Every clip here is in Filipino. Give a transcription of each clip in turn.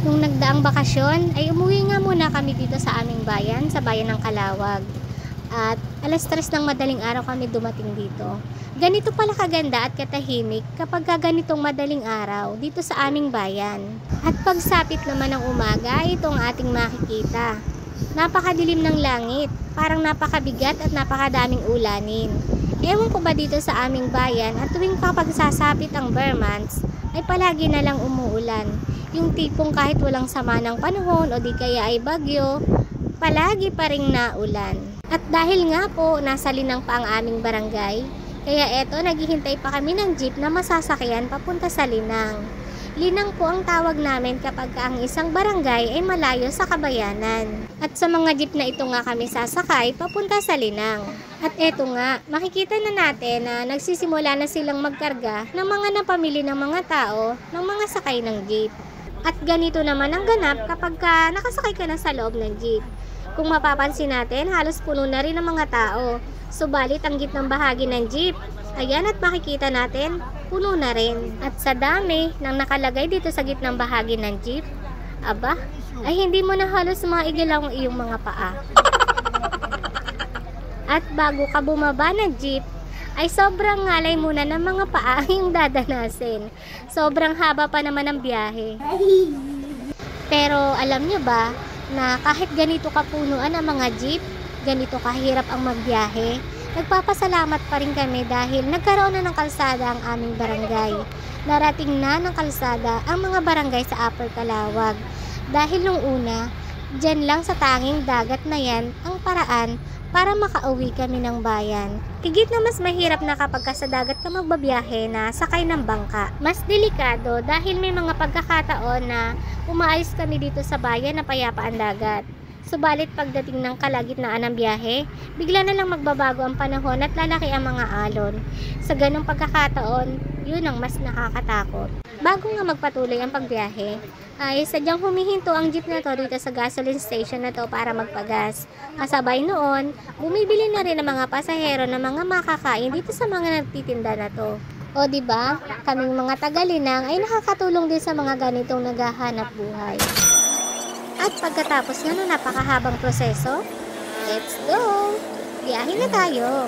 Nung nagdaang bakasyon, ay umuwi nga muna kami dito sa aming bayan, sa bayan ng Calawag. At alas 3 ng madaling araw kami dumating dito. Ganito pala kaganda at katahimik kapag ganitong madaling araw dito sa aming bayan. At pagsapit naman ng umaga, ito ang ating makikita. Napakadilim ng langit, parang napakabigat at napakadaming ulanin. Ewan ko ba dito sa aming bayan at tuwing kapag sasapit ang bare months, ay palagi na lang umuulan. Yung tipong kahit walang sama ng panahon o di kaya ay bagyo, palagi pa ring naulan. At dahil nga po nasa Linang pa ang aming barangay, kaya eto naghihintay pa kami ng jeep na masasakyan papunta sa Linang. Linang po ang tawag namin kapag ang isang barangay ay malayo sa kabayanan. At sa mga jeep na ito nga kami sasakay papunta sa Linang. At eto nga, makikita na natin na nagsisimula na silang magkarga ng mga napamili ng mga tao ng mga sakay ng jeep. At ganito naman ang ganap kapag nakasakay ka na sa loob ng jeep. Kung mapapansin natin, halos puno na rin ang mga tao. Subalit ang gitnang bahagi ng jeep, ayan at makikita natin, puno na rin. At sa dami ng nakalagay dito sa gitnang bahagi ng jeep, aba, ay hindi mo na halos maigilaw ang iyong mga paa. At bago ka bumaba ng jeep, ay sobrang ngalay muna ng mga paa yung dadanasin. Sobrang haba pa naman ang biyahe. Pero alam nyo ba na kahit ganito kapunuan ang mga jeep, ganito kahirap ang magbiyahe, nagpapasalamat pa rin kami dahil nagkaroon na ng kalsada ang aming barangay. Narating na ng kalsada ang mga barangay sa Upper Calawag. Dahil nung una, dyan lang sa tanging dagat na yan ang paraan para makauwi kami ng bayan. Tigit na mas mahirap na kapag sa dagat ka magbabiyahe na sakay ng bangka. Mas delikado dahil may mga pagkakataon na umaalis kami dito sa bayan na payapa ang dagat. Subalit pagdating ng kalagitnaan ng biyahe, bigla na lang magbabago ang panahon at lalaki ang mga alon. Sa ganong pagkakataon, yun ang mas nakakatakot. Bago nga magpatuloy ang pagbiyahe, ay sadyang humihinto ang jeep na to dito sa gasoline station na to para magpagas. Kasabay noon, bumibili na rin ang mga pasahero ng mga makakain dito sa mga nagtitinda na to. O diba, kaming mga taga-Linang ay nakakatulong din sa mga ganitong naghahanap buhay. At pagkatapos nga ng napakahabang proseso, let's go! Biyahe na tayo!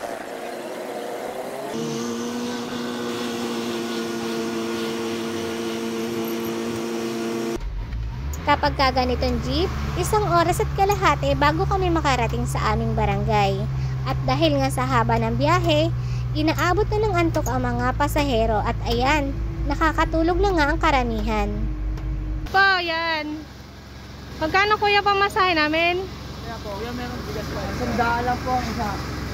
Kapag kaganitong jeep, 1 oras at kalahati bago kami makarating sa aming barangay. At dahil nga sa haba ng biyahe, inaabot na ng antok ang mga pasahero at ayan, nakakatulog na nga ang karamihan. Po, yan. Magkano kuya pamasahe namin? Kaya po, kuya meron bigas pa. Sandaan lang po ang isa.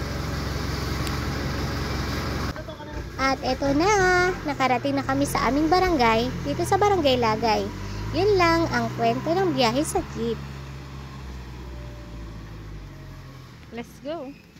At eto na, nakarating na kami sa aming barangay, dito sa Barangay Lagay. Yun lang ang kwento ng biyahe sa jeep. Let's go.